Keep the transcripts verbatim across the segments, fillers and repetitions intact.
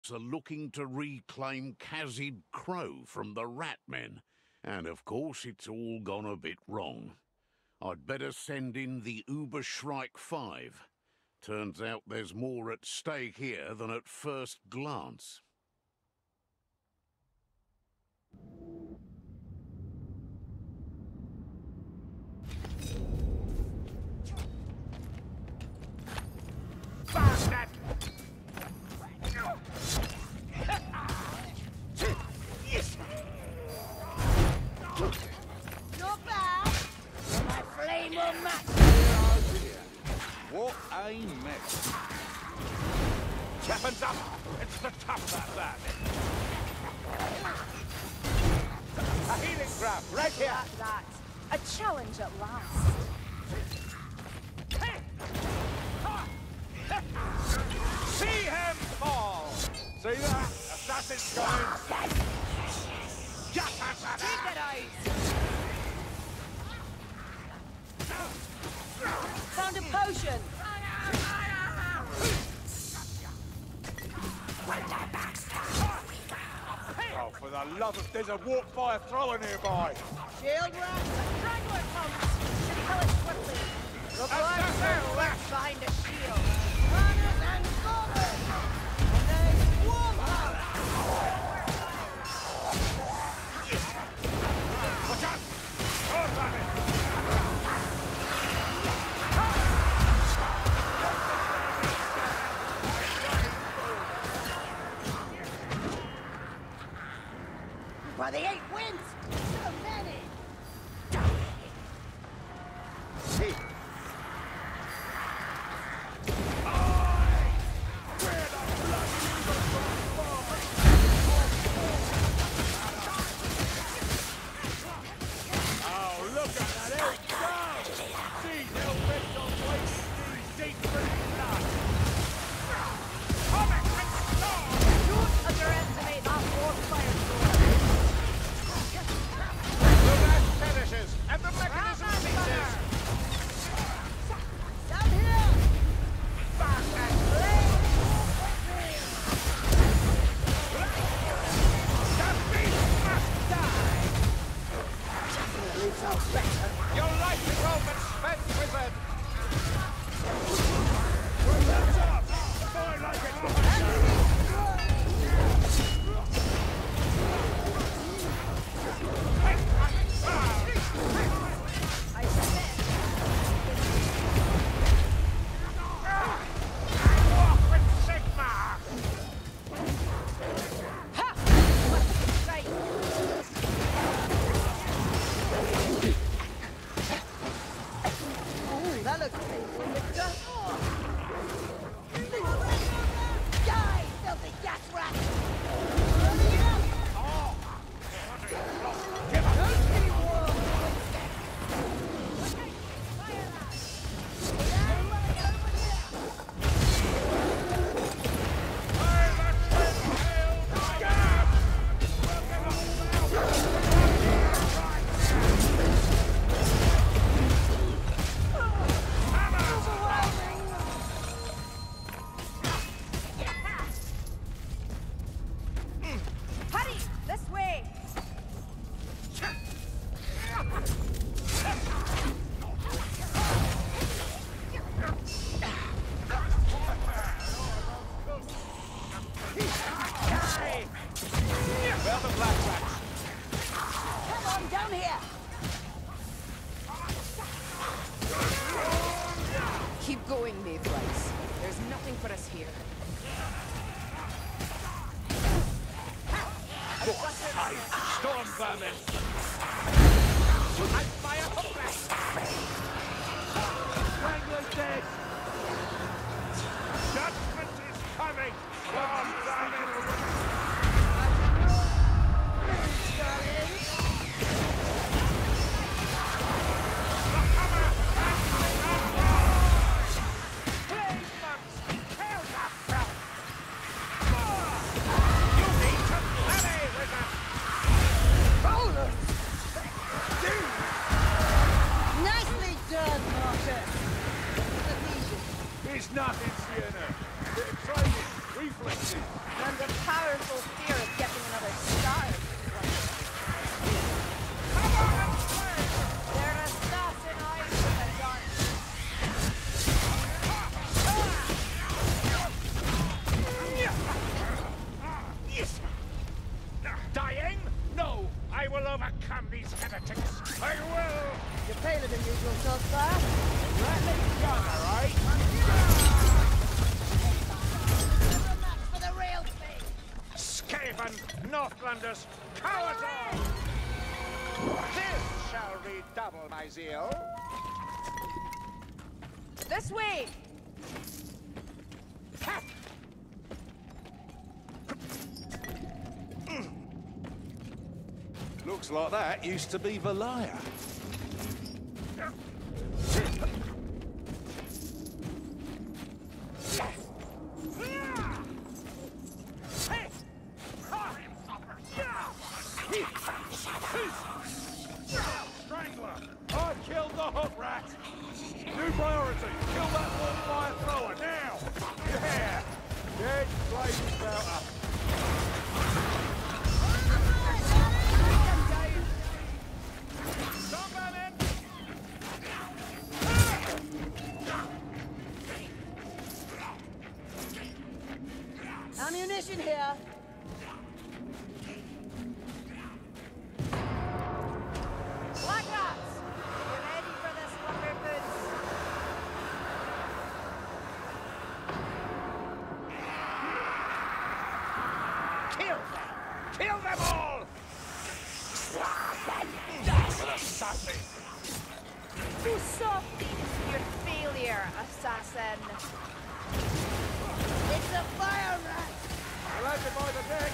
are looking to reclaim Khazid Crow from the Ratmen. And of course, it's all gone a bit wrong. I'd better send in the Ubershrike Five. Turns out there's more at stake here than at first glance. Bastard! Not bad. My flame will match. Oh dear. What a mess. Weapons up! It's the tough that bad. A healing grab, right here! That, that. A challenge at last. See him fall! See that? Assassin's going! Take it out! Found a potion! Oh, for the love of... There's a warp fire thrower nearby! Shield rat! Strangler comes! Should kill it swiftly. The black circle left behind a shield. Runners and goblins! And they swarm out! Watch out! Oh, damn it! By the eight winds! So many! Oh, look at that elf go! These elves don't waste these deep rooted blood! Comic and star! Don't underestimate that war fire sword! The rat perishes, and the mechanism ceases! Down here! Fast and flame! The beast must die! Definitely felt better. Your life is all but spent with it! What's up? Boy like an officer! I said, Off with Sigma! ha! What's the Oh, that looks painful, Victor. Die, filthy gas rat! Oh! Don't be warm, Hurry! This way! Well, the black rats. Come on, down here! Keep going, Mayflies. There's nothing for us here. Storm vermin! And fire hook back! Strangler's dead! Judgment is coming! Storm vermin! Flame bugs! Kill that fella! You need to parry with us! Nicely done, Marcus! It's nothing, Sienna. Bit of training, reflexes. paler than usual so far. Let me cover, right? For the real thing. Skaven, Northlanders, cowards all! This shall redouble my zeal. This way! Looks like that used to be Valaya. Strangler! I killed the hook rat! New priority! Kill that one fire thrower, now! Yeah! Dead blade spouter! Stop that in! Ammunition here. Black Rats! You ready for this lumber boots? Kill them! Kill them all! With a sassy! Too softly to your failure, assassin. It's a fire rat! I like it by the neck!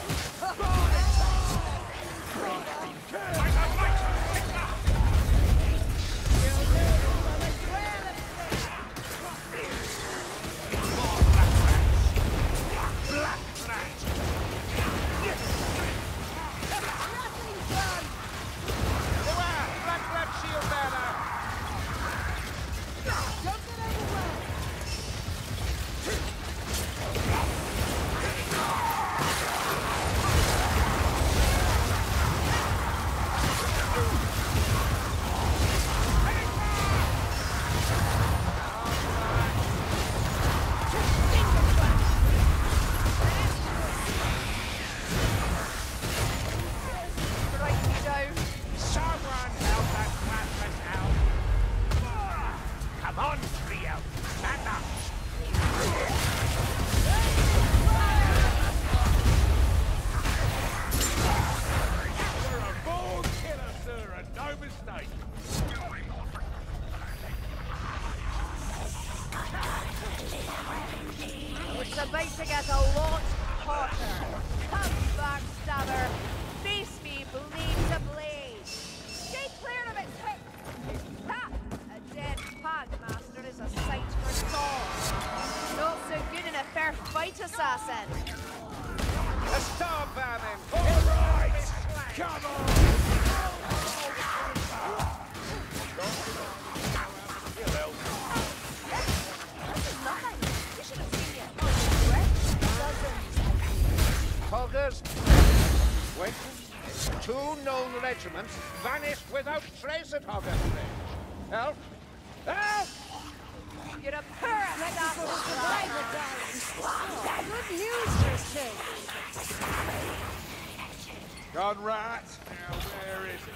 It's about to get a lot hotter. Come, backstabber. Face me, blade to blade. Stay clear of its hip. Ha! A dead pag master is a sight for swords. Not so good in a fair fight, assassin. A star vermin! All right! Come on! Hoggers, when two known regiments vanished without trace at Hoggers Bridge. Help! Help! You're a poor assassin. Good news, first king. Gone right. Now where is it?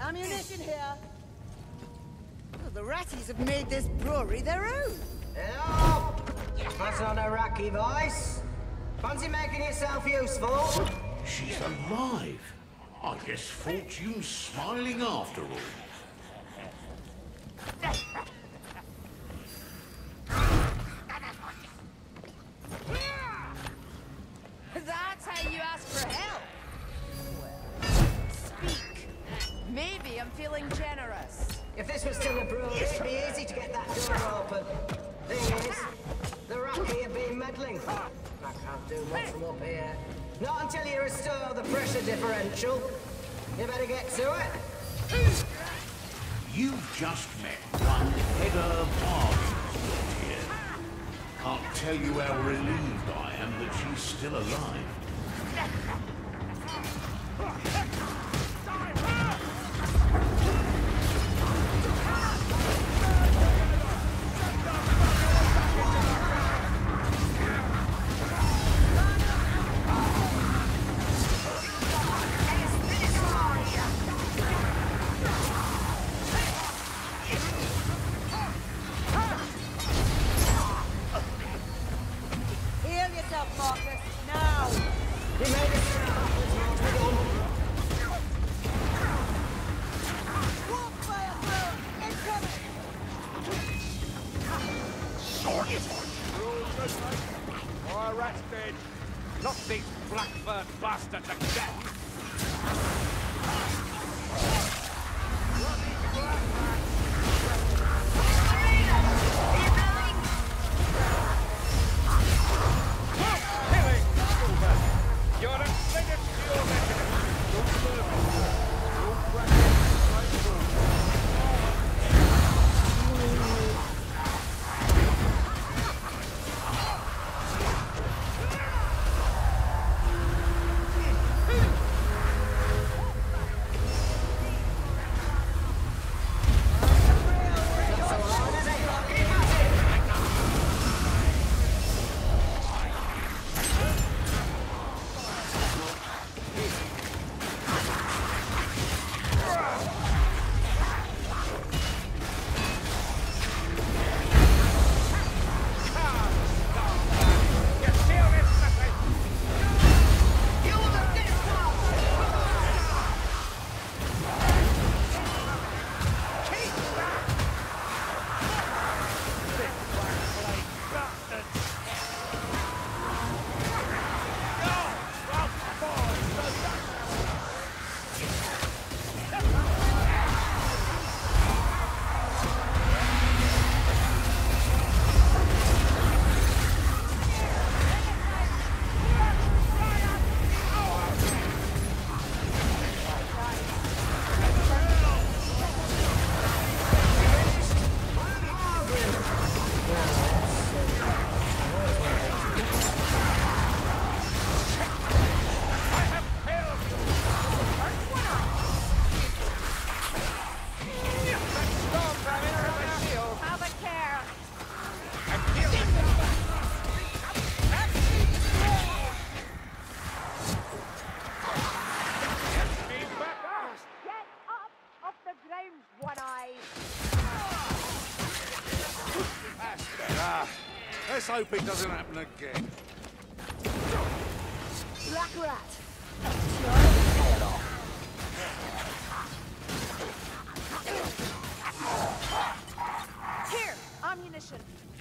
Ammunition here. Oh, the ratties have made this brewery their own. Hello! That's not a Iraqi voice. Fancy making yourself useful? She's alive. I guess fortune's smiling after all. That's how you ask for help. Well, speak. Maybe I'm feeling generous. If this was still a brewery, it'd be easy to get that door open. Thing is, the Iraqi have been meddling. I can't do much from up here. Not until you restore the pressure differential. You better get to it. You've just met one header Parsons here. Can't tell you how relieved I am that she's still alive. Knock these Blackburn bastards again! Let's hope it doesn't happen again. Black rat. Here, ammunition.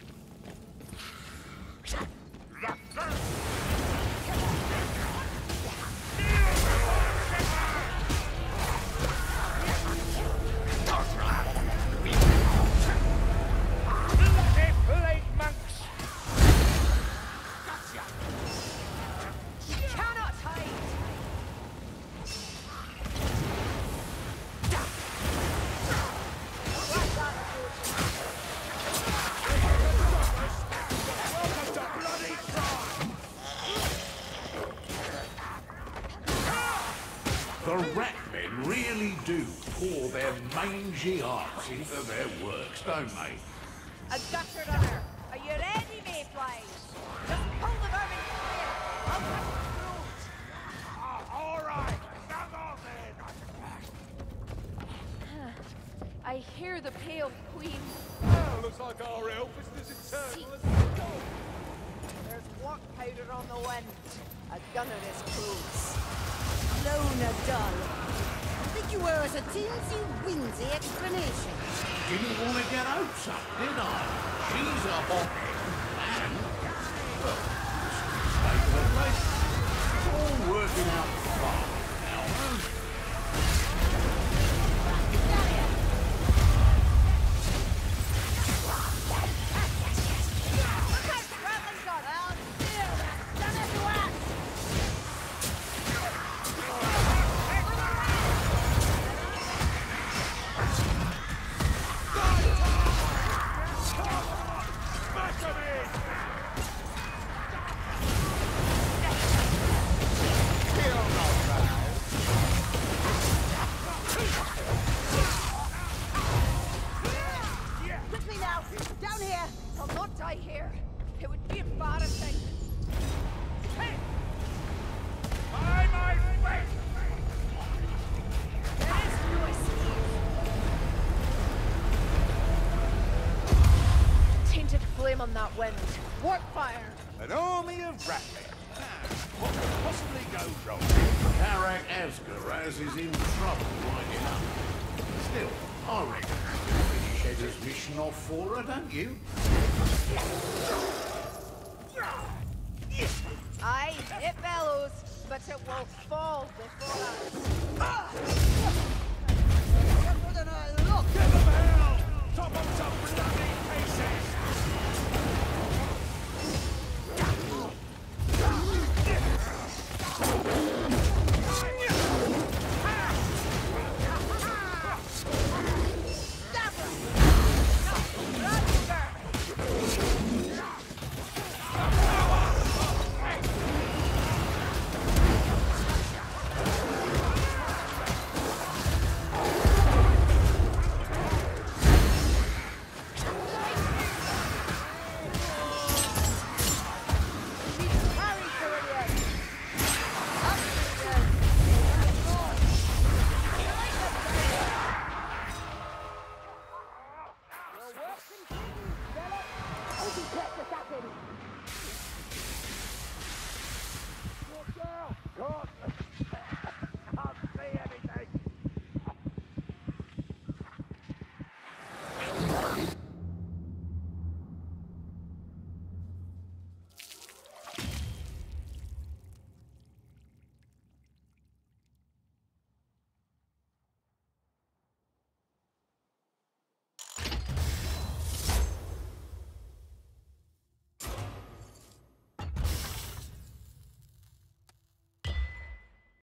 The Ratmen really do pour their mangy hearts into their works, don't they? A Doctor Runner, are you ready, Mayflies? Just pull the vermin clear. I'll cut the throat. Oh, all right, come on then. I hear the Pale Queen. Well, looks like our elf is as eternal as the dawn. There's work powder on the wind. A gunner is close. Lona Dull. I think you owe us a teensy-weensy explanation. Didn't want to get hopes up, did I? She's a hothead. And, well, state of the place. It's all working out fine now, huh? On that wind. Work fire! An army of ratmen. What could possibly go wrong? Karak Asgaraz is in trouble right enough. Still, I reckon we'll finish Edda's mission off for her, don't you? Aye, it bellows, but it will fall before us.